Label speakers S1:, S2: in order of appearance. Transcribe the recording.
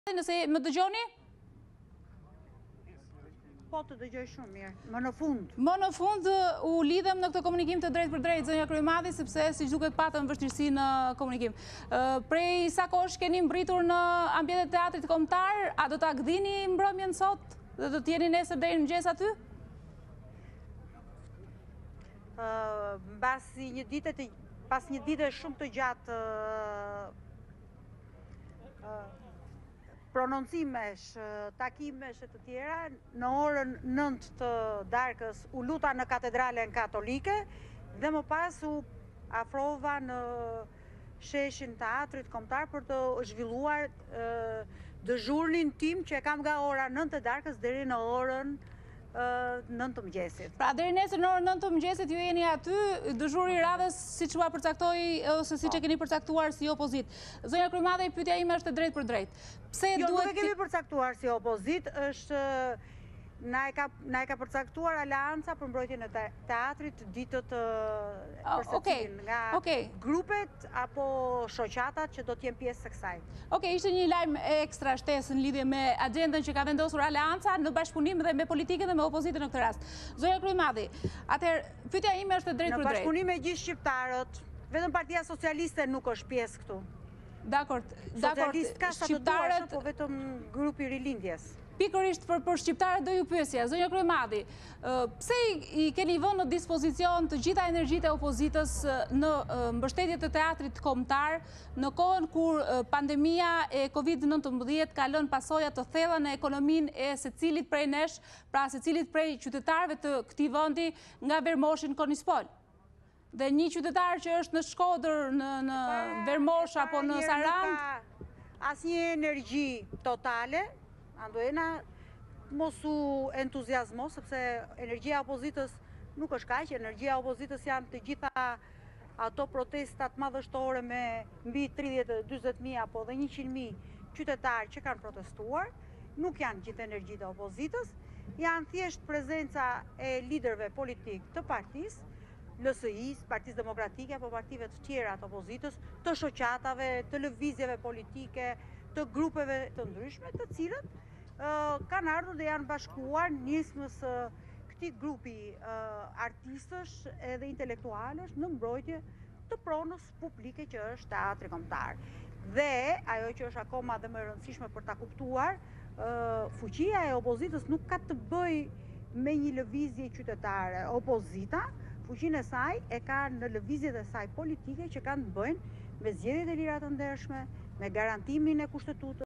S1: Nëse më dëgjoni?
S2: Po të dëgjoj shumë mirë, më në fund.
S1: Më në fund u lidhem në këtë komunikim të drejtë për drejtë, zonja Kryemadhi, sepse siç duket patëm vështirësi në komunikim. Prej sa kohësh keni mbritur në ambientet e teatrit kombëtar, a do ta gdhini mbrëmjen sot dhe do të jeni nesër deri në mëngjes aty?
S2: Pas një dite shumë të gjatë prononcimesh, takimesh e të tjera, në orën 9 të darkës u luta në katedralen katolike dhe më pas u afrova në sheshin teatrit kombëtar për të zhvilluar dëzhurnin tim që e kam nga ora 9 të darkës deri në orën 9 të mëngjesit.
S1: Pra deri nesër në orën 9 të mëngjesit ju jeni aty, dëzhuri i radhës siç ua përcaktoi ose siç e keni përcaktuar si opozit. Zonja Kryemadhi, pyetja ime është e drejtë për drejtë. Pse
S2: Jo,
S1: duhet
S2: nuk e kemi përcaktuar si opozit, është na e ka përcaktuar Aleanca për mbrojtjen e teatrit ditët përsërin nga grupet apo shoqatat që do të jenë pjesë së kësaj.
S1: Okej, ishte një lajm ekstra shtesë në lidhje me agjendën që ka vendosur Aleanca në bashkëpunim dhe me politikën dhe me opozitën në këtë rast. Zonja Kryemadhi, atëherë pyetja ime është e drejtë për drejtë.
S2: Në bashkëpunim me gjithë shqiptarët, vetëm Partia Socialiste nuk është pjesë këtu.
S1: Dakor,
S2: Socialist ka sa të duash, po vetëm grupi Rilindjes.
S1: Pikërisht për shqiptarët do ju pyesja, zonja Kryemadhi, pse i keni vënë në dispozicion të gjitha energjitë e opozitës në mbështetje të teatrit kombëtar në kohën kur pandemia e COVID-19 ka lënë pasoja të thella në ekonominë e secilit prej nesh, pra secilit prej qytetarëve të këtij vendi nga Vermoshin Konispol? Dhe një qytetar që është në Shkodër, në Vermosh apo në Sarand?
S2: Asnjë energji totale. Andojena mos u entuziazmo, sepse energjia e opozitës nuk është kaq, energjia e opozitës janë të gjitha ato protestat madhështore me mbi 30-40.000 apo dhe 100.000 qytetarë që kanë protestuar, nuk janë gjithë energjitë e opozitës, janë thjesht prezenca e liderëve politik të partisë, LSI-s, Partisë Demokratike apo partive të tjera të opozitës, të shoqatave, të lëvizjeve politike, të grupeve të ndryshme, të cilët kanë ardhur dhe janë bashkuar nismës këtij grupi artistësh edhe intelektualësh në mbrojtje të pronës publike që është teatri kombëtar. Dhe ajo që është akoma dhe më e rëndësishme për ta kuptuar, fuqia e opozitës nuk ka të bëjë me një lëvizje qytetare. Opozita, fuqinë e saj e ka në lëvizjet e saj politike që kanë të bëjnë me zgjedhjet e lira të ndershme, me garantimin e kushtetutës